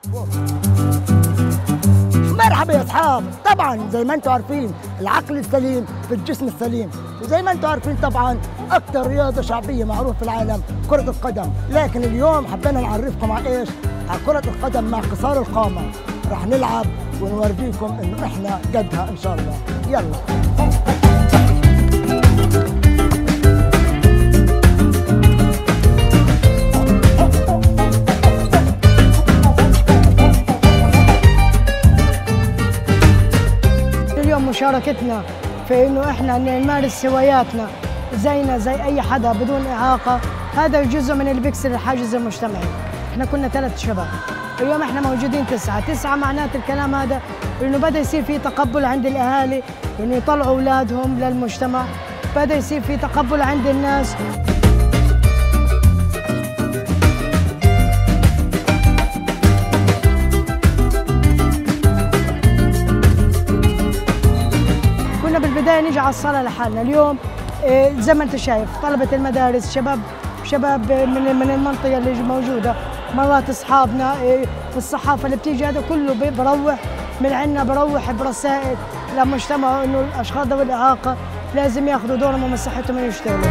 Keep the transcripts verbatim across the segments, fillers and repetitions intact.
مرحبا يا اصحاب. طبعا زي ما انتم عارفين العقل السليم في الجسم السليم، وزي ما انتم عارفين طبعا اكثر رياضه شعبيه معروفه في العالم كره القدم. لكن اليوم حبينا نعرفكم على ايش؟ على كره القدم مع قصار القامه. رح نلعب ونورجيكم انه احنا قدها ان شاء الله. يلا. اليوم مشاركتنا في انه احنا نمارس هواياتنا زينا زي اي حدا بدون اعاقه، هذا جزء من اللي بيكسر الحاجز المجتمعي. احنا كنا ثلاث شباب، اليوم احنا موجودين تسعه، تسعه معناته الكلام هذا انه بدا يصير في تقبل عند الاهالي انه يطلعوا اولادهم للمجتمع، بدا يصير في تقبل عند الناس. بالبدايه نيجي على الصلاه لحالنا، اليوم زي ما انت شايف طلبه المدارس، شباب شباب من من المنطقه اللي موجوده، مرات اصحابنا في الصحافه اللي بتيجي، هذا كله بروح من عندنا، بروح برسائل للمجتمع انه الاشخاص ذوي الاعاقه لازم ياخذوا دورهم ومساحتهم ويشتغلوا.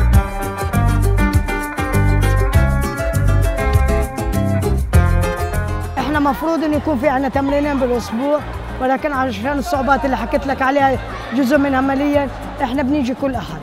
احنا مفروض انه يكون في عندنا تمرينين بالاسبوع، ولكن علشان الصعوبات اللي حكيت لك عليها جزء منها ماليا احنا بنيجي كل احد.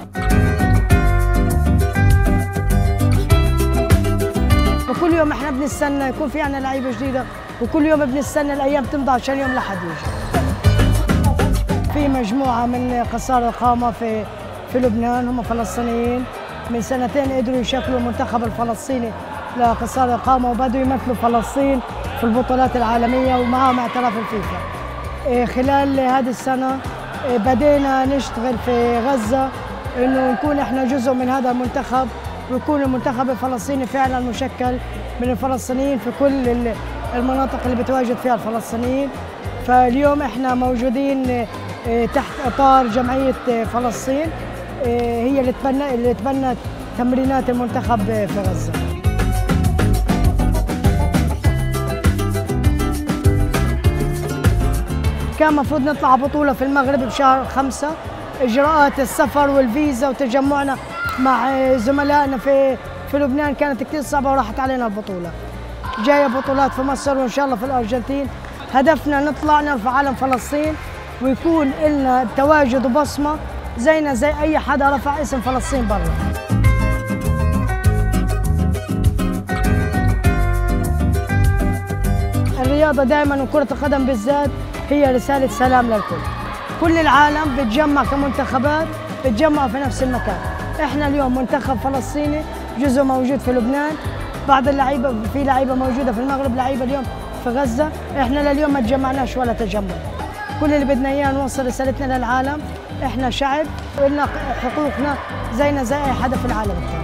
وكل يوم احنا بنستنى يكون في عندنا لعيبه جديده، وكل يوم بنستنى الايام تمضي عشان يوم لحد يجي. في مجموعه من قصار القامه في في لبنان، هم فلسطينيين، من سنتين قدروا يشكلوا المنتخب الفلسطيني لقصار القامه وبدوا يمثلوا فلسطين في البطولات العالميه ومعهم اعتراف الفيفا. خلال هذه السنة بدينا نشتغل في غزة انه نكون احنا جزء من هذا المنتخب، ويكون المنتخب الفلسطيني فعلا مشكل من الفلسطينيين في كل المناطق اللي بتواجد فيها الفلسطينيين. فاليوم احنا موجودين تحت اطار جمعية فلسطين، هي اللي تبنى اللي تبنت تمرينات المنتخب في غزة. كان مفروض نطلع بطولة في المغرب بشهر خمسة، إجراءات السفر والفيزا وتجمعنا مع زملائنا في في لبنان كانت كثير صعبة وراحت علينا البطولة. جاية بطولات في مصر وإن شاء الله في الأرجنتين، هدفنا نطلع نرفع علم فلسطين ويكون لنا تواجد وبصمة زينا زي أي حدا رفع اسم فلسطين برا. الرياضة دائما وكرة القدم بالذات هي رسالة سلام للكل. كل العالم بتجمع كمنتخبات، بتجمع في نفس المكان. احنا اليوم منتخب فلسطيني، جزء موجود في لبنان، بعض اللعيبة في لعيبة موجودة في المغرب، لعيبة اليوم في غزة. احنا لليوم ما تجمعناش ولا تجمع. كل اللي بدنا اياه نوصل رسالتنا للعالم، احنا شعب ولنا حقوقنا زينا زي اي حدا في العالم الثاني.